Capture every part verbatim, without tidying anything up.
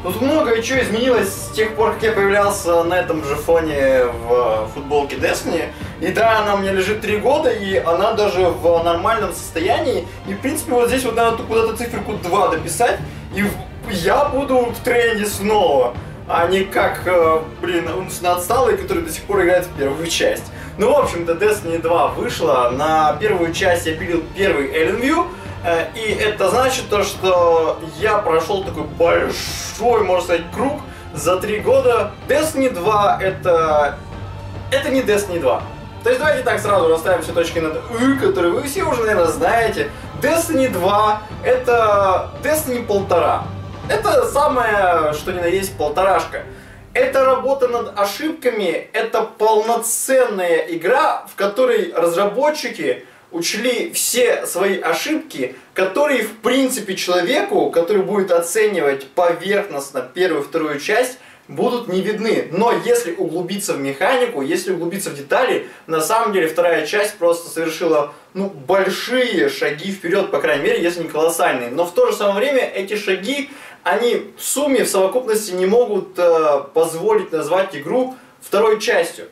Ну, тут многое что изменилось с тех пор, как я появлялся на этом же фоне в футболке Destiny. И да, она у меня лежит три года, и она даже в нормальном состоянии. И, в принципе, вот здесь вот надо куда-то циферку два дописать, и я буду в тренде снова. А не как, блин, умственно отсталый, который до сих пор играет в первую часть. Ну, в общем-то, Destiny два вышла. На первую часть я пилил первый Эленвью. И это значит то, что я прошел такой большой, можно сказать, круг за три года. Destiny два это... это не Destiny два. То есть давайте так сразу расставим все точки над «ы», которые вы все уже, наверное, знаете. Destiny два это Destiny полтора. Это самое, что ни на есть, полторашка. Это работа над ошибками, это полноценная игра, в которой разработчики учли все свои ошибки, которые, в принципе, человеку, который будет оценивать поверхностно первую и вторую часть, будут не видны. Но если углубиться в механику, если углубиться в детали, на самом деле вторая часть просто совершила, ну, большие шаги вперед, по крайней мере, если не колоссальные. Но в то же самое время эти шаги, они в сумме, в совокупности не могут э, позволить назвать игру второй частью.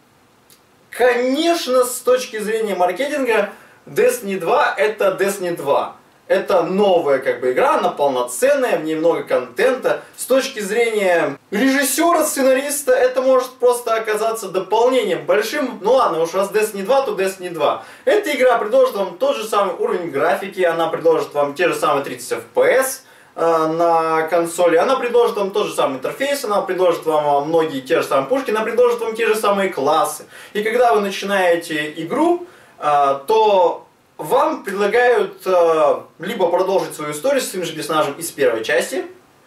Конечно, с точки зрения маркетинга, Destiny два это Destiny два. Это новая как бы игра, она полноценная, в ней много контента. С точки зрения режиссера, сценариста, это может просто оказаться дополнением большим. Ну ладно, уж раз Destiny два, то Destiny два. Эта игра предложит вам тот же самый уровень графики, она предложит вам те же самые тридцать эф пи эс э, на консоли, она предложит вам тот же самый интерфейс, она предложит вам многие те же самые пушки, она предложит вам те же самые классы. И когда вы начинаете игру, э, то вам предлагают э, либо продолжить свою историю с своим же персонажем из первой части,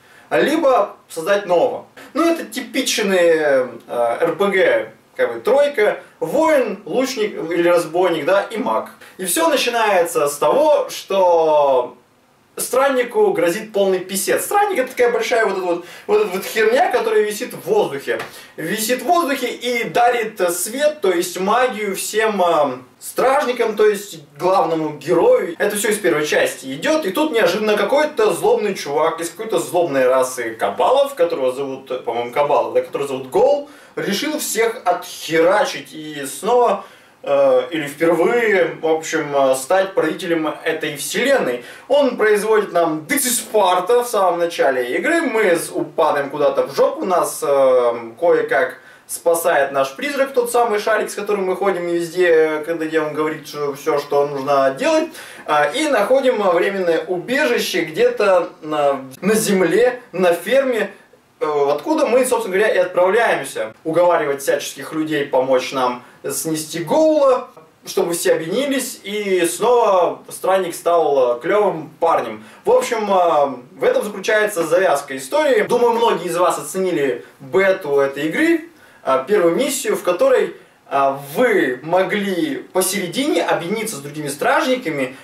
либо создать нового. Ну, это типичные э, эр пи джи, как бы тройка, воин, лучник или разбойник, да, и маг. И все начинается с того, что страннику грозит полный писец. Странник — это такая большая вот эта вот, вот эта вот херня, которая висит в воздухе. Висит в воздухе и дарит свет, то есть магию всем э, стражникам, то есть главному герою. Это все из первой части идет, и тут неожиданно какой-то злобный чувак из какой-то злобной расы кабалов, которого зовут, по-моему, кабалов, да, которого зовут Гол, решил всех отхерачить и снова... или впервые, в общем, стать правителем этой вселенной. Он производит нам Дексиспарта в самом начале игры, мы упадаем куда-то в жопу, нас э, кое-как спасает наш призрак, тот самый шарик, с которым мы ходим везде, когда где он говорит что все, что нужно делать, э, и находим временное убежище где-то на, на земле, на ферме, откуда мы, собственно говоря, и отправляемся уговаривать всяческих людей помочь нам снести Гоула, чтобы все объединились, и снова странник стал клевым парнем. В общем, в этом заключается завязка истории. Думаю, многие из вас оценили бету этой игры, первую миссию, в которой вы могли посередине объединиться с другими стражниками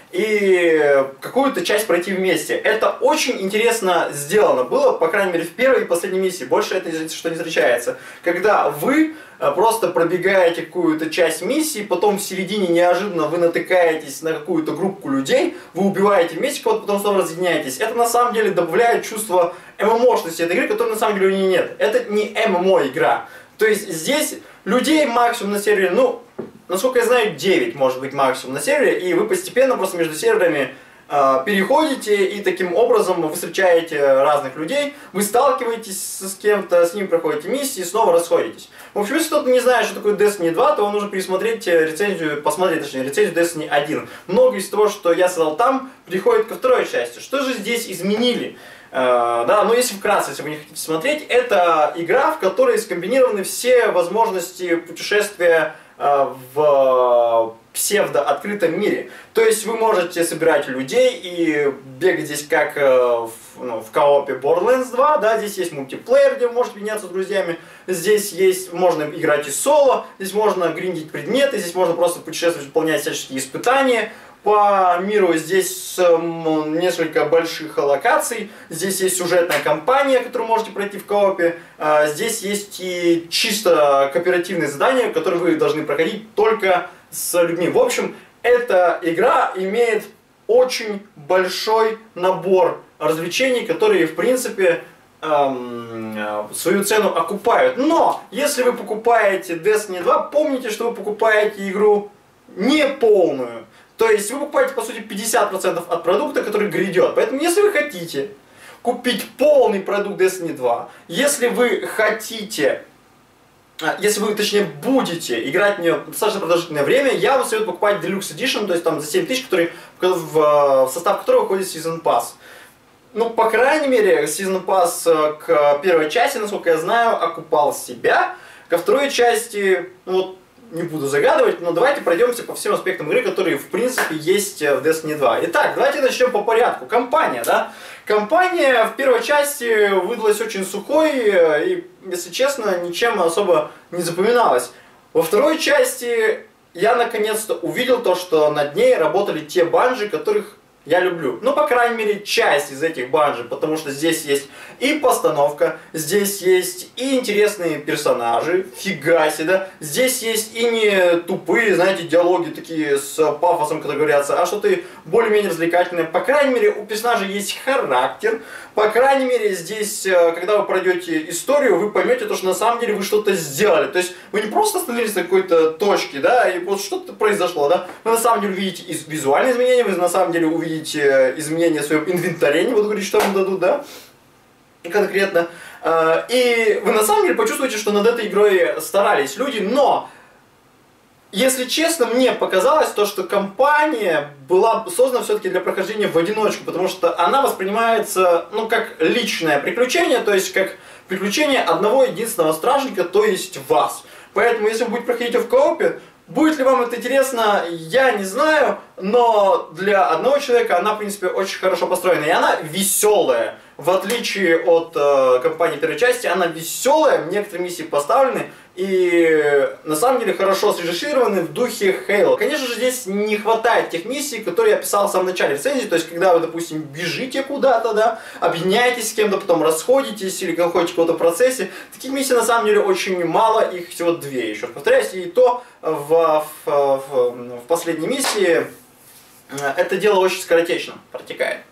и какую-то часть пройти вместе. Это очень интересно сделано было, по крайней мере, в первой и последней миссии. Больше это что не встречается. Когда вы просто пробегаете какую-то часть миссии, потом в середине неожиданно вы натыкаетесь на какую-то группу людей, вы убиваете вместе кого-то, потом снова разъединяетесь. Это на самом деле добавляет чувство эм эм о-шности этой игры, которой на самом деле у нее нет. Это не эм эм о-игра. То есть здесь людей максимум на сервере, ну, насколько я знаю, девять может быть максимум на сервере, и вы постепенно просто между серверами э, переходите, и таким образом вы встречаете разных людей, вы сталкиваетесь с кем-то, с ним проходите миссии, и снова расходитесь. В общем, если кто-то не знает, что такое Destiny два, то вам нужно пересмотреть рецензию, посмотреть, точнее, рецензию Destiny один. Много из того, что я сказал там, приходит ко второй части. Что же здесь изменили? Uh, да, но если вкратце, если вы не хотите смотреть, это игра, в которой скомбинированы все возможности путешествия uh, в псевдо-открытом мире. То есть вы можете собирать людей и бегать здесь как uh, в, ну, в коопе Borderlands два, да, здесь есть мультиплеер, где вы можете объединяться с друзьями, здесь есть, можно играть и соло, здесь можно гриндить предметы, здесь можно просто путешествовать, выполнять всяческие испытания по миру. Здесь э, несколько больших локаций, здесь есть сюжетная кампания, которую можете пройти в коопе, э, здесь есть и чисто кооперативные задания, которые вы должны проходить только с людьми. В общем, эта игра имеет очень большой набор развлечений, которые, в принципе, эм, свою цену окупают. Но, если вы покупаете Destiny два, помните, что вы покупаете игру не полную. То есть, вы покупаете, по сути, пятьдесят процентов от продукта, который грядет. Поэтому, если вы хотите купить полный продукт Destiny два, если вы хотите... Если вы, точнее, будете играть в нее достаточно продолжительное время, я вам советую покупать Deluxe Edition, то есть там за семь тысяч, который, в, в состав которого входит Season Pass. Ну, по крайней мере, Season Pass к первой части, насколько я знаю, окупал себя. Ко второй части, ну вот, не буду загадывать, но давайте пройдемся по всем аспектам игры, которые, в принципе, есть в Destiny два. Итак, давайте начнем по порядку. Компания, да? Компания в первой части выдалась очень сухой и, если честно, ничем особо не запоминалась. Во второй части я наконец-то увидел то, что над ней работали те банжи, которых я люблю. Ну, по крайней мере, часть из этих банжи, потому что здесь есть и постановка, здесь есть и интересные персонажи, фига себе, да? Здесь есть и не тупые, знаете, диалоги такие с пафосом, когда говорятся, а что-то более-менее развлекательное. По крайней мере, у персонажей есть характер. По крайней мере, здесь, когда вы пройдете историю, вы поймете то, что на самом деле вы что-то сделали. То есть, вы не просто остановились на какой-то точке, да, и вот что-то произошло, да. Вы на самом деле увидите визуальные изменения, вы на самом деле увидите изменения в своем инвентаре, не буду говорить, что вам дадут, да, конкретно. И вы на самом деле почувствуете, что над этой игрой старались люди, но... Если честно, мне показалось то, что компания была создана все-таки для прохождения в одиночку, потому что она воспринимается, ну, как личное приключение, то есть как приключение одного единственного стражника, то есть вас. Поэтому, если вы будете проходить в коопе, будет ли вам это интересно, я не знаю, но для одного человека она, в принципе, очень хорошо построена, и она веселая. В отличие от э, компании первой части, она веселая, некоторые миссии поставлены и на самом деле хорошо срежиссированы в духе Halo. Конечно же, здесь не хватает тех миссий, которые я писал в самом начале рецензии, то есть когда вы, допустим, бежите куда-то, да, объединяетесь с кем-то, потом расходитесь или находитесь в каком-то процессе. Таких миссий на самом деле очень мало, их всего две, еще раз повторяюсь, и то в, в, в, в последней миссии это дело очень скоротечно протекает.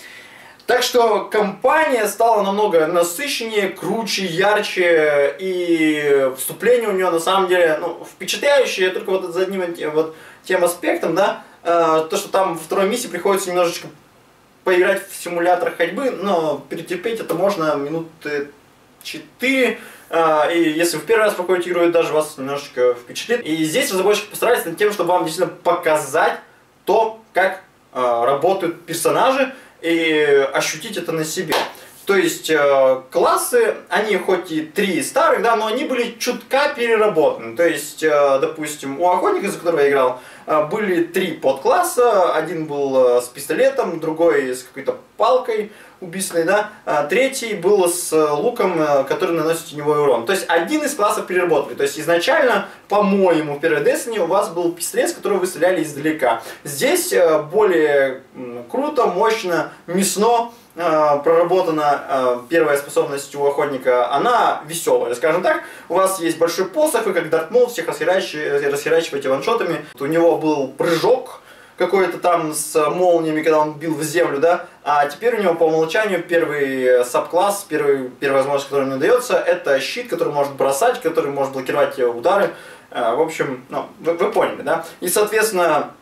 Так что компания стала намного насыщеннее, круче, ярче, и вступление у нее на самом деле, ну, впечатляющее, только вот за одним вот тем аспектом, да, э, то, что там во второй миссии приходится немножечко поиграть в симулятор ходьбы, но перетерпеть это можно минуты четыре, э, и если вы в первый раз проходите игру, даже вас немножечко впечатлит. И здесь разработчики постарались над тем, чтобы вам действительно показать то, как э, работают персонажи, и ощутить это на себе. То есть э, классы, они хоть и три старых, да, но они были чутка переработаны. То есть, э, допустим, у охотника, за которого я играл, э, были три подкласса. Один был э, с пистолетом, другой с какой-то палкой убийственной, да, а третий был с луком, э, который наносит теневой урон. То есть один из классов переработали. То есть изначально, по-моему, в первой Destiny у вас был пистолет, с которого вы стреляли издалека. Здесь э, более э, круто, мощно, мясно проработана первая способность у охотника, она веселая, скажем так. У вас есть большой посох, вы как Дарт Мол всех расхерачиваете ваншотами. У него был прыжок какой-то там с молниями, когда он бил в землю, да. А теперь у него по умолчанию первый сабкласс, первый, первая возможность, которая ему дается, это щит, который может бросать, который может блокировать удары. В общем, ну, вы, вы поняли, да. И, соответственно,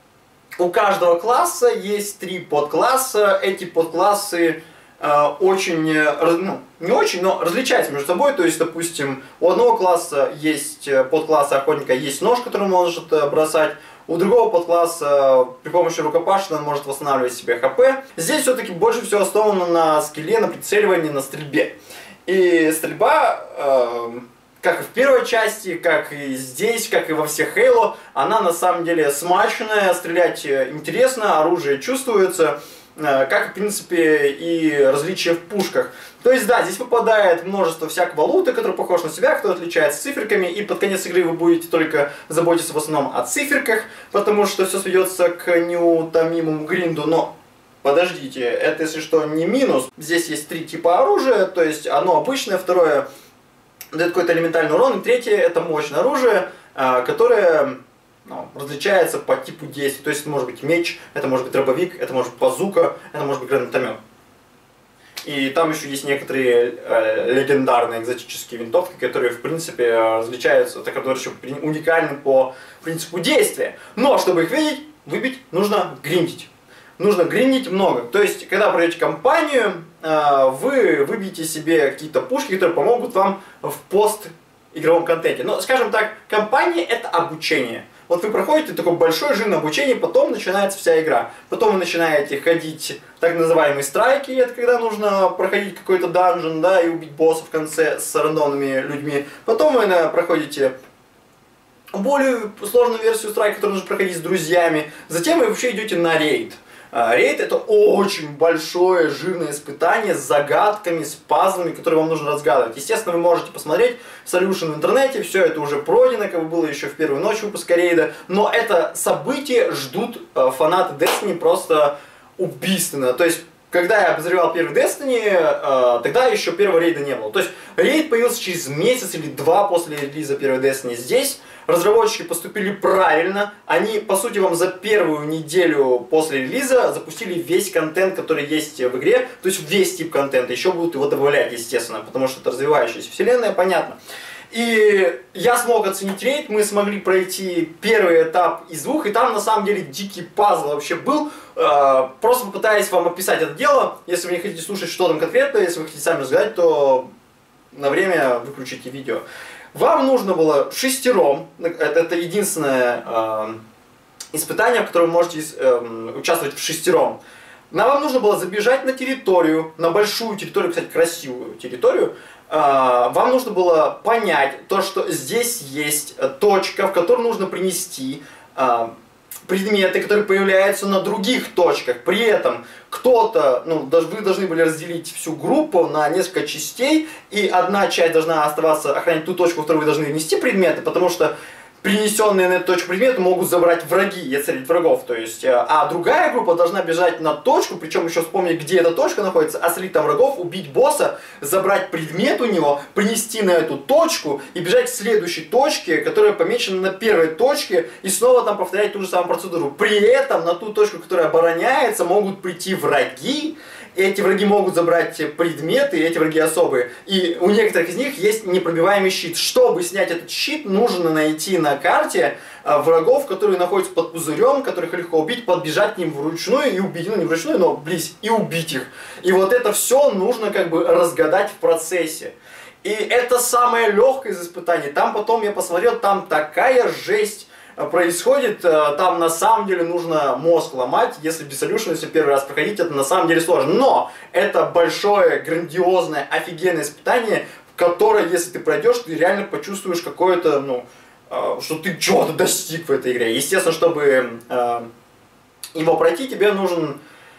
у каждого класса есть три подкласса. Эти подклассы э, очень, ну, не очень, но различаются между собой. То есть, допустим, у одного класса есть подкласса охотника, есть нож, который он может бросать. У другого подкласса при помощи рукопашного он может восстанавливать себе хп. Здесь все-таки больше всего основано на скилле, на прицеливании, на стрельбе. И стрельба... Э, как и в первой части, как и здесь, как и во всех Halo, она на самом деле смаченная, стрелять интересно, оружие чувствуется, как в принципе и различия в пушках. То есть да, здесь выпадает множество всякого лута, который похож на себя, кто отличается циферками, и под конец игры вы будете только заботиться в основном о циферках, потому что все сведется к неутомимому гринду, но... Подождите, это если что не минус. Здесь есть три типа оружия, то есть одно обычное, второе... дает какой-то элементарный урон, и третье это мощное оружие, которое ну, различается по типу действий. То есть это может быть меч, это может быть дробовик, это может быть базука, это может быть гранатомет. И там еще есть некоторые э, легендарные экзотические винтовки, которые, в принципе, различаются, так которые еще уникальны по принципу действия. Но, чтобы их видеть, выбить, нужно гриндить. Нужно гриндить много. То есть, когда пройдете кампанию, э, вы выбьете себе какие-то пушки, которые помогут вам в пост-игровом контенте. Но, скажем так, кампания — это обучение. Вот вы проходите такое большое жирное обучение, потом начинается вся игра. Потом вы начинаете ходить так называемые страйки, это когда нужно проходить какой-то данжен, да, и убить босса в конце с рандомными людьми. Потом вы наверное, проходите более сложную версию страйка, которую нужно проходить с друзьями. Затем вы вообще идете на рейд. Рейд — это очень большое жирное испытание с загадками, с пазлами, которые вам нужно разгадывать. Естественно, вы можете посмотреть Solution в интернете, все это уже пройдено, как бы было еще в первую ночь выпуска рейда. Но это событие ждут фанаты Destiny просто убийственно. То есть, когда я обозревал первый Destiny, тогда еще первого рейда не было. То есть, рейд появился через месяц или два после релиза первой Destiny. Здесь разработчики поступили правильно. Они, по сути, вам за первую неделю после релиза запустили весь контент, который есть в игре. То есть, весь тип контента. Еще будут его добавлять, естественно, потому что это развивающаяся вселенная, понятно. И я смог оценить рейд, мы смогли пройти первый этап из двух, и там на самом деле дикий пазл вообще был. Просто попытаюсь вам описать это дело. Если вы не хотите слушать, что там конкретно, если вы хотите сами разгадать, то на время выключите видео. Вам нужно было шестером, это, это единственное э, испытание, в котором вы можете э, участвовать в шестером. Но вам нужно было забежать на территорию, на большую территорию, кстати, красивую территорию. Э, вам нужно было понять то, что здесь есть точка, в которую нужно принести э, предметы, которые появляются на других точках. При этом кто-то, ну, вы должны были разделить всю группу на несколько частей, и одна часть должна оставаться охранять ту точку, в которую вы должны внести предметы, потому что принесенные на эту точку предметы могут забрать враги и отстрелить врагов. То есть, а другая группа должна бежать на точку, причем еще вспомнить, где эта точка находится, отстрелить там врагов, убить босса, забрать предмет у него, принести на эту точку и бежать к следующей точке, которая помечена на первой точке, и снова там повторять ту же самую процедуру. При этом на ту точку, которая обороняется, могут прийти враги. Эти враги могут забрать предметы, эти враги особые. И у некоторых из них есть непробиваемый щит. Чтобы снять этот щит, нужно найти на карте врагов, которые находятся под пузырем, которых легко убить, подбежать к ним вручную и убить, ну не вручную, но близ, и убить их. И вот это все нужно как бы разгадать в процессе. И это самое легкое из испытаний. Там потом я посмотрел, там такая жесть происходит, там на самом деле нужно мозг ломать, если без Solution, если первый раз проходить, это на самом деле сложно. Но это большое, грандиозное, офигенное испытание, которое, если ты пройдешь, ты реально почувствуешь какое-то, ну, что ты чего-то достиг в этой игре. Естественно, чтобы э, его пройти, тебе нужен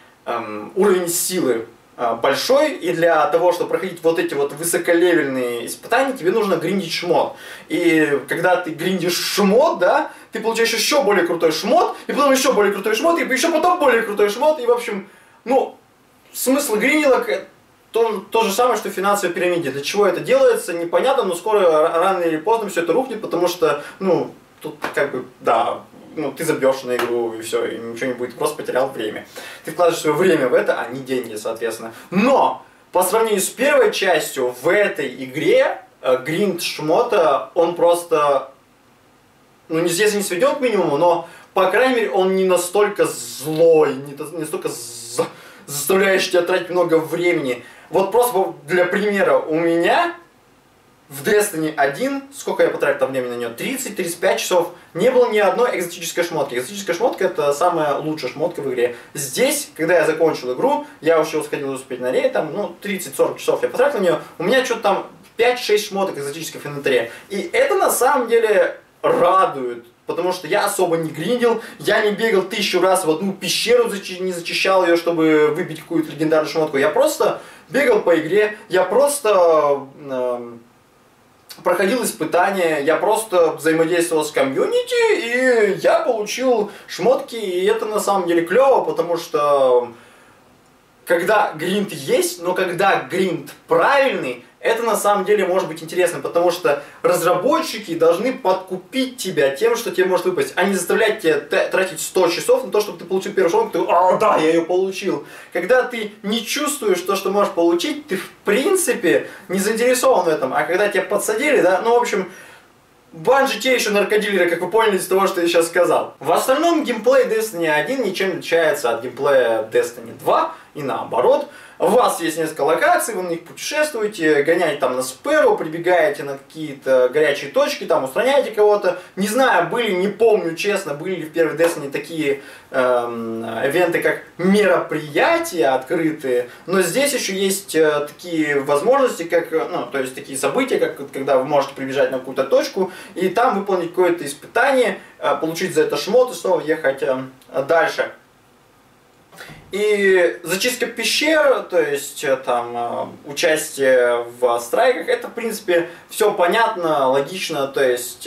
э, уровень силы большой, и для того, чтобы проходить вот эти вот высоколевельные испытания, тебе нужно гриндить шмот. И когда ты гриндишь шмот, да, ты получаешь еще более крутой шмот, и потом еще более крутой шмот, и еще потом более крутой шмот, и в общем, ну, смысл гриндилок то, то же самое, что в финансовой пирамиде. Для чего это делается, непонятно, но скоро, рано или поздно все это рухнет, потому что, ну, тут как бы, да, ну, ты забьешь на игру и все, и ничего не будет, просто потерял время. Ты вкладываешь свое время в это, а не деньги, соответственно. Но, по сравнению с первой частью, в этой игре э, гринд шмота, он просто, ну, если не сведен к минимуму, но, по крайней мере, он не настолько злой, не, не настолько за, заставляющий тебя тратить много времени. Вот просто для примера, у меня в Destiny один, сколько я потратил там времени на нее, тридцать-тридцать пять часов, не было ни одной экзотической шмотки. Экзотическая шмотка — это самая лучшая шмотка в игре. Здесь, когда я закончил игру, я уже сходил успеть на рейд, там, ну, тридцать-сорок часов я потратил на нее, у меня что-то там пять-шесть шмоток экзотических в инвентаре. И это на самом деле радует, потому что я особо не гриндил, я не бегал тысячу раз в одну пещеру, не зачищал ее, чтобы выбить какую-то легендарную шмотку. Я просто бегал по игре, я просто э, проходил испытания, я просто взаимодействовал с комьюнити, и я получил шмотки, и это на самом деле клево, потому что когда гринд есть, но когда гринд правильный, это на самом деле может быть интересно, потому что разработчики должны подкупить тебя тем, что тебе может выпасть, а не заставлять тебя тратить сто часов на то, чтобы ты получил первую шмотку, ты, а, да, я ее получил. Когда ты не чувствуешь то, что можешь получить, ты в принципе не заинтересован в этом, а когда тебя подсадили, да, ну в общем, Bungie те еще наркодилеры, как вы поняли из того, что я сейчас сказал. В остальном геймплей Destiny один ничем не отличается от геймплея Destiny два и наоборот. У вас есть несколько локаций, вы на них путешествуете, гоняете там на Спэру, прибегаете на какие-то горячие точки, там устраняете кого-то. Не знаю, были, не помню честно, были ли в первой Destiny такие эм, ивенты, как мероприятия открытые, но здесь еще есть э, такие возможности, как, ну, то есть такие события, как когда вы можете прибежать на какую-то точку и там выполнить какое-то испытание, э, получить за это шмот и снова ехать э, дальше. И зачистка пещер, то есть там участие в страйках, это в принципе все понятно, логично, то есть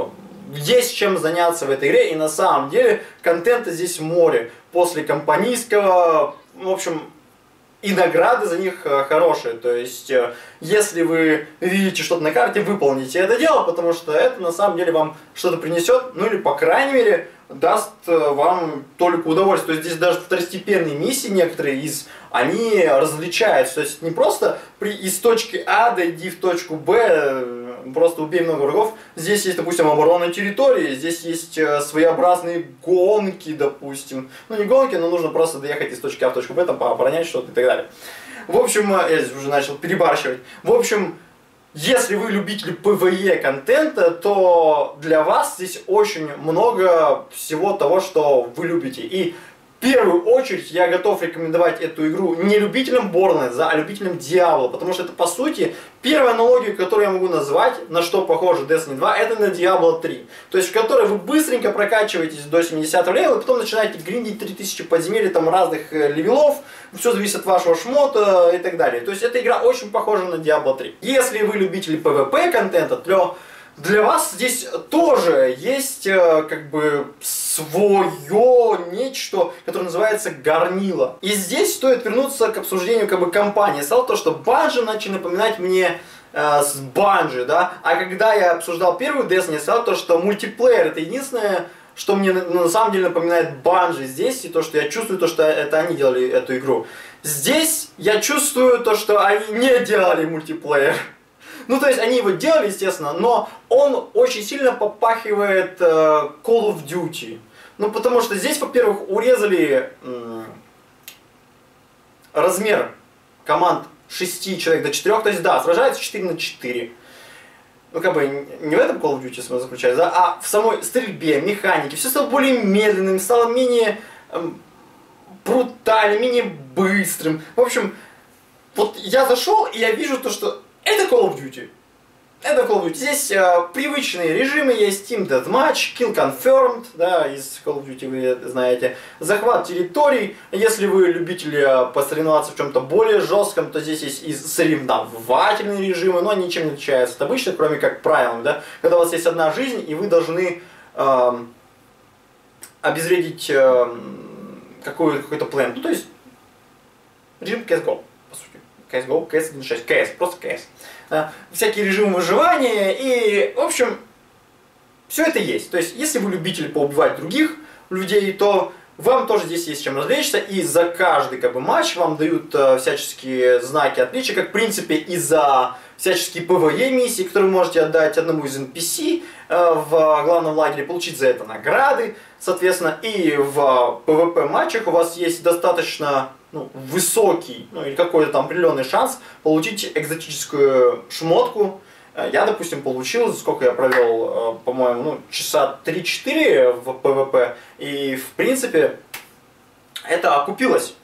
есть чем заняться в этой игре, и на самом деле контента здесь море. После компанийского, в общем, и награды за них хорошие, то есть если вы видите что-то на карте, выполните это дело, потому что это на самом деле вам что-то принесет, ну или по крайней мере даст вам только удовольствие. То есть здесь даже второстепенные миссии некоторые из, они различаются. То есть не просто при, из точки А дойди в точку Б, просто убей много врагов. Здесь есть, допустим, оборона территории, здесь есть своеобразные гонки, допустим. Ну не гонки, но нужно просто доехать из точки А в точку Б, там пооборонять что-то и так далее. В общем, я здесь уже начал перебарщивать. В общем, если вы любители пэ вэ е контента, то для вас здесь очень много всего того, что вы любите. И в первую очередь я готов рекомендовать эту игру не любителям Borderlands, а любителям Diablo, потому что это по сути первая аналогия, которую я могу назвать, на что похоже Destiny два, это на Diablo три. То есть в которой вы быстренько прокачиваетесь до семидесятого левела, и потом начинаете гриндить три тысячи подземелий там разных левелов, все зависит от вашего шмота и так далее. То есть эта игра очень похожа на Diablo три. Если вы любители пэ вэ пэ контента, то для вас здесь тоже есть как бы свое нечто, которое называется горнило. И здесь стоит вернуться к обсуждению как бы компании. Стало то, что Bungie начали напоминать мне э, с Bungie, да. А когда я обсуждал первую Destiny, стало то, что мультиплеер это единственное, что мне на самом деле напоминает Bungie здесь, и то, что я чувствую, то, что это они делали эту игру. Здесь я чувствую то, что они не делали мультиплеер. Ну, то есть, они его делали, естественно, но он очень сильно попахивает э, Call of Duty. Ну, потому что здесь, во-первых, урезали э, размер команд шести человек до четырёх, то есть, да, сражаются четыре на четыре. Ну, как бы, не в этом Call of Duty смысл заключается, да, а в самой стрельбе, механике. Все стало более медленным, стало менее э, брутальным, менее быстрым. В общем, вот я зашел, и я вижу то, что это Call of Duty. Это Call of Duty. Здесь э, привычные режимы есть: Team Deathmatch, Kill Confirmed, да, из Call of Duty вы знаете, захват территорий. Если вы любители посоревноваться в чем-то более жестком, то здесь есть и соревновательные режимы, но они ничем не отличаются от обычных, кроме как правилам, да, когда у вас есть одна жизнь, и вы должны э, обезвредить э, какой-то план. Ну, то есть режим си эс го. си эс го, си эс один шесть, си эс, просто си эс. Да, всякие режимы выживания и, в общем, все это есть. То есть, если вы любитель поубивать других людей, то вам тоже здесь есть чем развлечься, и за каждый как бы матч вам дают э, всяческие знаки отличия, как в принципе и за всяческие пэ вэ е миссии, которые вы можете отдать одному из эн пи си э, в главном лагере, получить за это награды, соответственно, и в пэ вэ пэ матчах у вас есть достаточно ну, высокий, ну или какой-то там определенный шанс получить экзотическую шмотку. Я, допустим, получил, сколько я провел, по-моему, ну, часа три-четыре в пэ вэ пэ, и, в принципе, это окупилось.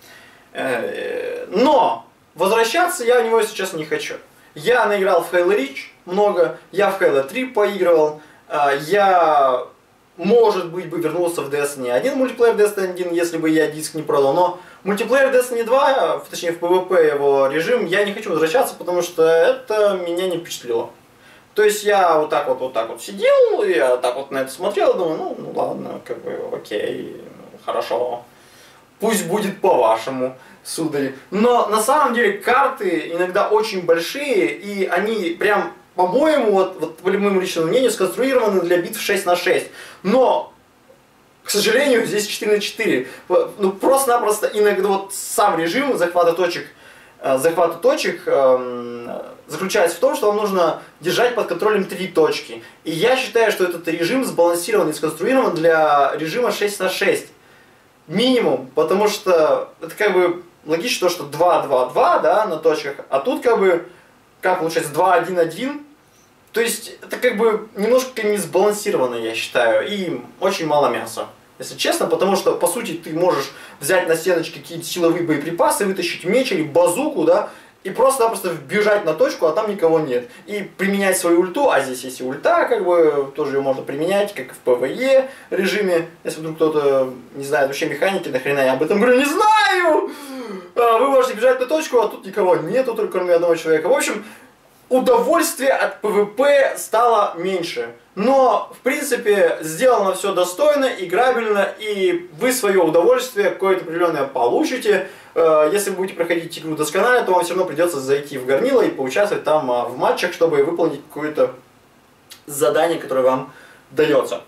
Но возвращаться я в него сейчас не хочу. Я наиграл в Halo Reach много, я в Halo три поигрывал, я, может быть, бы вернулся в Destiny один, мультиплеер Destiny один, если бы я диск не продал, но мультиплеер Destiny два, точнее в пэ вэ пэ его режим, я не хочу возвращаться, потому что это меня не впечатлило. То есть я вот так вот, вот так вот сидел, я так вот на это смотрел, думаю, ну, ну ладно, как бы, окей, хорошо, пусть будет по-вашему. судари. Но на самом деле карты иногда очень большие, и они прям, по-моему, вот, вот по моему личному мнению, сконструированы для битв шесть на шесть. Но, к сожалению, здесь четыре на четыре. Ну, просто-напросто иногда вот сам режим захвата точек, захвата точек эм, заключается в том, что вам нужно держать под контролем три точки. И я считаю, что этот режим сбалансирован и сконструирован для режима шесть на шесть. Минимум, потому что это как бы логично, что два два два, да, на точках, а тут как бы, как получается, два один один. То есть это как бы немножко не сбалансировано, я считаю, и очень мало мяса. Если честно, потому что, по сути, ты можешь взять на стеночке какие-то силовые боеприпасы, вытащить меч или базуку, да, и просто-напросто вбежать на точку, а там никого нет. И применять свою ульту, а здесь есть и ульта, как бы, тоже ее можно применять, как в ПВЕ режиме. Если вдруг кто-то не знает вообще механики, нахрена я об этом говорю, не знаю! Вы можете бежать на точку, а тут никого нету, только кроме одного человека. В общем, удовольствие от ПВП стало меньше. Но, в принципе, сделано все достойно, играбельно, и вы свое удовольствие какое-то определенное получите. Если вы будете проходить игру досконально, то вам все равно придется зайти в горнило и поучаствовать там в матчах, чтобы выполнить какое-то задание, которое вам дается.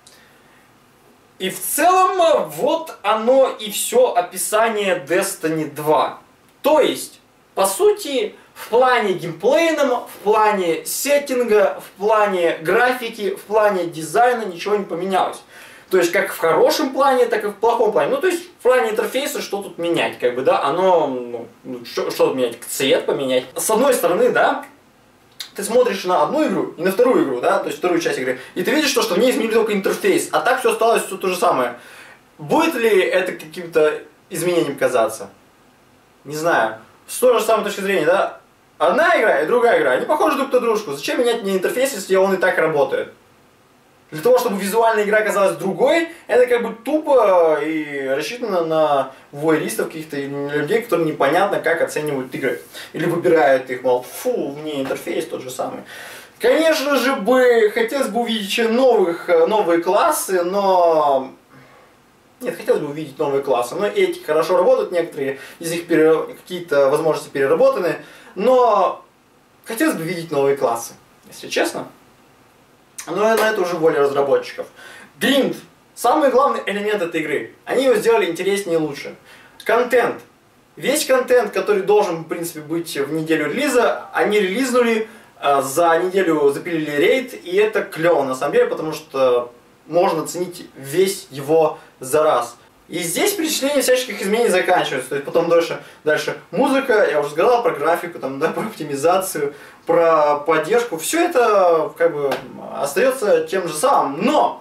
И в целом, вот оно и все описание Destiny два. То есть, по сути, в плане геймплейном, в плане сеттинга, в плане графики, в плане дизайна ничего не поменялось. То есть, как в хорошем плане, так и в плохом плане. Ну, то есть, в плане интерфейса, что тут менять, как бы, да, оно, ну, что, что тут менять, цвет поменять. С одной стороны, да, ты смотришь на одну игру и на вторую игру, да, то есть вторую часть игры, и ты видишь, что, что в ней изменили только интерфейс, а так все осталось все то же самое. Будет ли это каким-то изменением казаться? Не знаю. С той же самой точки зрения, да, одна игра и другая игра, они похожи друг на дружку. Зачем менять мне интерфейс, если он и так работает? Для того, чтобы визуальная игра казалась другой, это как бы тупо и рассчитано на вуайеристов каких-то людей, которым непонятно, как оценивают игры. Или выбирают их, мол, фу, мне интерфейс тот же самый. Конечно же, бы хотелось бы увидеть новых, новые классы, но... Нет, хотелось бы увидеть новые классы, но эти хорошо работают, некоторые из них пере... какие-то возможности переработаны, но хотелось бы видеть новые классы, если честно. Но на это уже воля разработчиков. Гринд. Самый главный элемент этой игры. Они его сделали интереснее и лучше. Контент. Весь контент, который должен, в принципе, быть в неделю релиза, они релизнули, за неделю запилили рейд, и это клево на самом деле, потому что можно оценить весь его за раз. И здесь перечисление всяческих изменений заканчивается. То есть потом дальше, дальше музыка, я уже сказал про графику, там, да, про оптимизацию, про поддержку. Все это как бы остается тем же самым. Но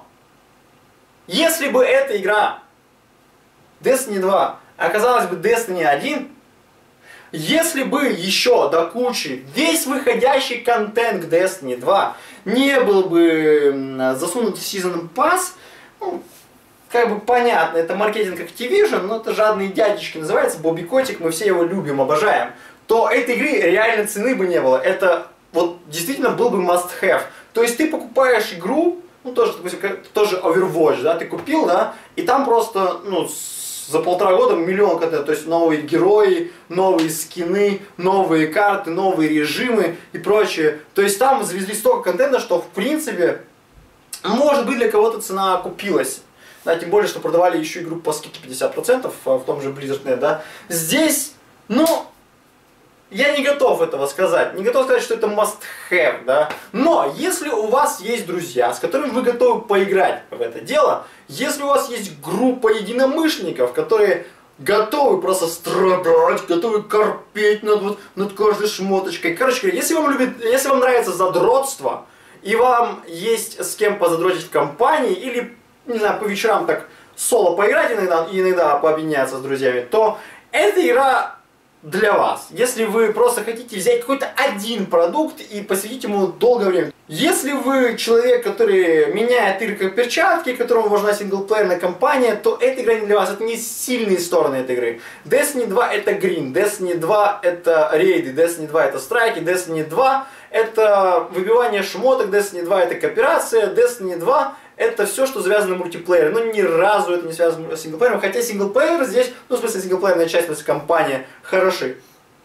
если бы эта игра Destiny два оказалась бы Destiny один, если бы еще до кучи весь выходящий контент к Destiny два не был бы засунут в Season Pass, ну, как бы понятно, это маркетинг Activision, но это жадные дядечки, называется Бобби Котик, мы все его любим, обожаем, то этой игры реально цены бы не было. Это вот действительно был бы must have. То есть ты покупаешь игру, ну тоже, допустим, тоже Overwatch, да, ты купил, да, и там просто, ну, за полтора года миллион контента, то есть новые герои, новые скины, новые карты, новые режимы и прочее. То есть там завезли столько контента, что в принципе, может быть, для кого-то цена окупилась. Да, тем более, что продавали еще игру по скидке пятьдесят процентов в том же Blizzard точка нет, да. Здесь, ну, я не готов этого сказать. Не готов сказать, что это must have, да. Но, если у вас есть друзья, с которыми вы готовы поиграть в это дело, если у вас есть группа единомышленников, которые готовы просто страдать, готовы корпеть над, вот, над каждой шмоточкой. Короче говоря, если вам, любит, если вам нравится задротство, и вам есть с кем позадротить в компании, или, не знаю, по вечерам так соло поиграть иногда, и иногда пообъединяться с друзьями, то эта игра для вас. Если вы просто хотите взять какой-то один продукт и посвятить ему долгое время. Если вы человек, который меняет игры как перчатки, которому важна синглплеерная кампания, то эта игра не для вас. Это не сильные стороны этой игры. Destiny два это гринд, Destiny два это рейды, Destiny два это страйки, Destiny два это выбивание шмоток, Destiny два это кооперация, Destiny два это все, что завязано на мультиплеере. Но ни разу это не связано с синглплеером. Хотя синглплеер здесь, ну в смысле синглплеерная часть, в смысле компания, хороши.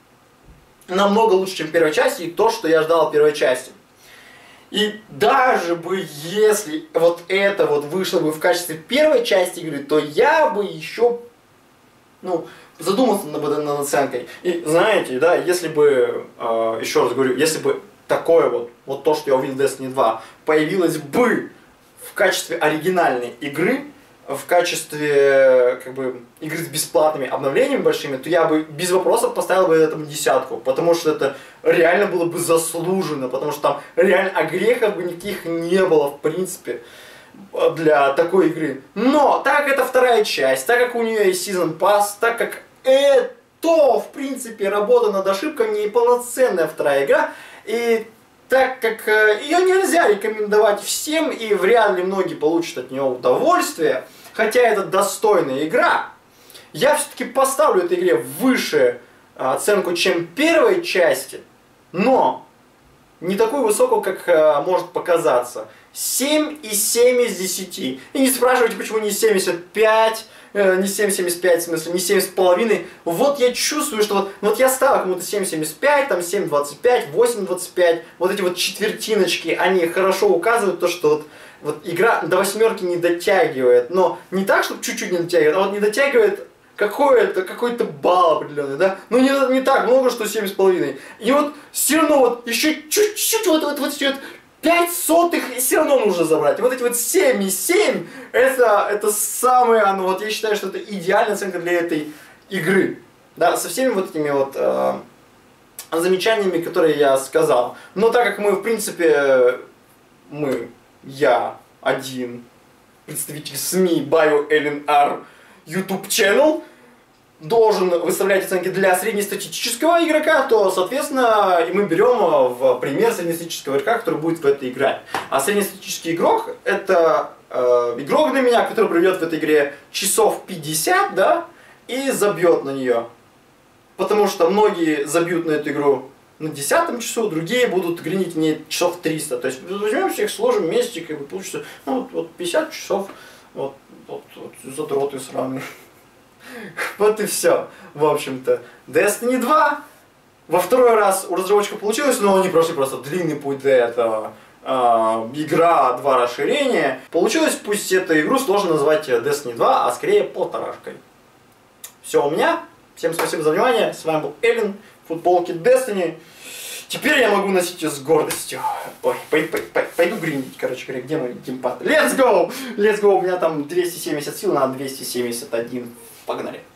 Намного лучше, чем первая часть, и то, что я ждал от первой части. И даже бы, если вот это вот вышло бы в качестве первой части игры, то я бы еще, ну, задумался над, над оценкой. И знаете, да, если бы, э, еще раз говорю, если бы такое вот, вот то, что я увидел в Destiny два, появилось бы в качестве оригинальной игры, в качестве как бы игры с бесплатными обновлениями большими, то я бы без вопросов поставил бы этому десятку, потому что это реально было бы заслуженно, потому что там реально огрехов бы никаких не было в принципе для такой игры. Но так как это вторая часть, так как у нее есть Season Pass, так как это в принципе работа над ошибками и полноценная вторая игра, и так как э, ее нельзя рекомендовать всем, и вряд ли многие получат от нее удовольствие, хотя это достойная игра, я все-таки поставлю этой игре выше э, оценку, чем первой части, но не такую высокую, как э, может показаться. семь и семь из десяти. И не спрашивайте, почему не семьдесят пять, э, не семь семьдесят пять, в смысле, не семь с половиной. Вот я чувствую, что вот, вот я ставил кому-то семь семьдесят пять, там семь двадцать пять, восемь двадцать пять. Вот эти вот четвертиночки, они хорошо указывают то, что вот, вот игра до восьмерки не дотягивает. Но не так, чтобы чуть-чуть не дотягивает, а вот не дотягивает какой-то какой-то балл определенный, да? Ну не, не так много, что семь с половиной. И вот все равно вот еще чуть-чуть вот, вот, вот, вот пять сотых все равно нужно забрать. И вот эти вот семь и семь, это, это самое, ну вот я считаю, что это идеальная оценка для этой игры. Да, со всеми вот этими вот э, замечаниями, которые я сказал. Но так как мы, в принципе, мы, я один представитель СМИ BioLNR YouTube channel, должен выставлять оценки для среднестатистического игрока, то, соответственно, и мы берем в пример среднестатистического игрока, который будет в этой игре. А среднестатистический игрок — это э, игрок для меня, который проведет в этой игре часов пятьдесят, да, и забьет на нее. Потому что многие забьют на эту игру на десятом часу, другие будут гринить в ней часов триста. То есть возьмем всех, сложим вместе, как бы получится, ну, вот, вот пятьдесят часов, вот, вот, вот задроты сраные. Вот и все, в общем-то. Destiny два во второй раз у разработчиков получилось, но они прошли просто длинный путь до этого. Э, игра, два расширения. Получилось, пусть эту игру сложно назвать Destiny два, а скорее полторашкой. Все у меня. Всем спасибо за внимание. С вами был Эллен, футболки Destiny. Теперь я могу носить ее с гордостью. Ой, пойду, пойду, пойду гриндить, короче говоря, где мой геймпад? Let's go! Let's go! У меня там двести семьдесят сил на двести семьдесят один. Погнали.